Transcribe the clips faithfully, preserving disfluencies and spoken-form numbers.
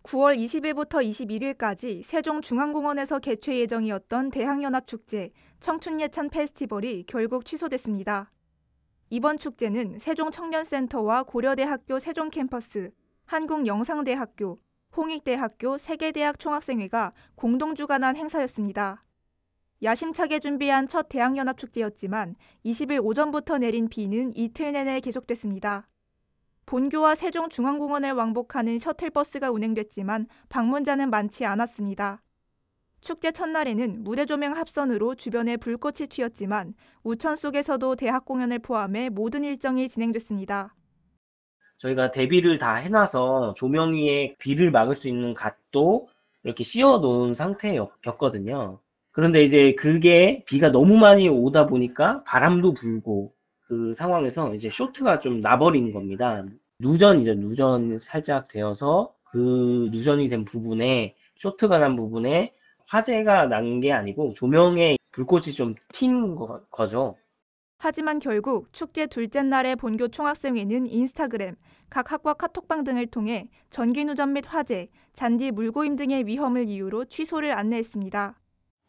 구월 이십일부터 이십일일까지 세종중앙공원에서 개최 예정이었던 대학연합축제 청춘예찬 페스티벌이 결국 취소됐습니다. 이번 축제는 세종청년센터와 고려대학교 세종캠퍼스, 한국영상대학교, 홍익대학교 세계대학 총학생회가 공동 주관한 행사였습니다. 야심차게 준비한 첫 대학연합축제였지만 이십일 오전부터 내린 비는 이틀 내내 계속됐습니다. 본교와 세종중앙공원을 왕복하는 셔틀버스가 운행됐지만 방문자는 많지 않았습니다. 축제 첫날에는 무대 조명 합선으로 주변에 불꽃이 튀었지만 우천 속에서도 대학 공연을 포함해 모든 일정이 진행됐습니다. 저희가 대비를 다 해놔서 조명 위에 비를 막을 수 있는 갓도 이렇게 씌워 놓은 상태였거든요. 그런데 이제 그게 비가 너무 많이 오다 보니까 바람도 불고 그 상황에서 이제 쇼트가 좀 나버린 겁니다. 누전이죠. 누전 살짝 되어서 그 누전이 된 부분에 쇼트가 난 부분에 화재가 난 게 아니고 조명에 불꽃이 좀 튄 거, 거죠. 하지만 결국 축제 둘째 날의 본교 총학생회는 인스타그램, 각 학과 카톡방 등을 통해 전기 누전 및 화재, 잔디 물고임 등의 위험을 이유로 취소를 안내했습니다.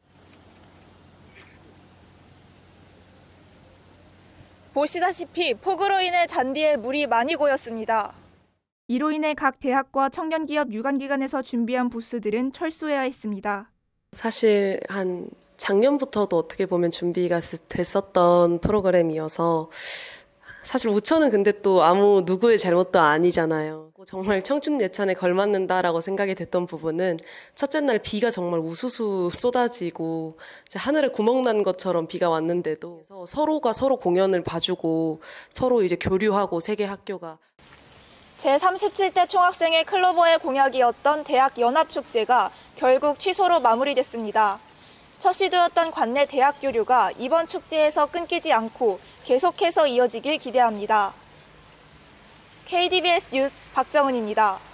보시다시피 폭우로 인해 잔디에 물이 많이 고였습니다. 이로 인해 각 대학과 청년기업 유관기관에서 준비한 부스들은 철수해야 했습니다. 사실 한 작년부터도 어떻게 보면 준비가 됐었던 프로그램이어서 사실 우천은 근데 또 아무 누구의 잘못도 아니잖아요. 정말 청춘 예찬에 걸맞는다라고 생각이 됐던 부분은 첫째 날 비가 정말 우수수 쏟아지고 하늘에 구멍 난 것처럼 비가 왔는데도 서로가 서로 공연을 봐주고 서로 이제 교류하고 세 개 학교가 제삼십칠 대 총학생회 클로버의 공약이었던 대학연합축제가 결국 취소로 마무리됐습니다. 첫 시도였던 관내 대학 교류가 이번 축제에서 끊기지 않고 계속해서 이어지길 기대합니다. 케이디비에스 뉴스 박정은입니다.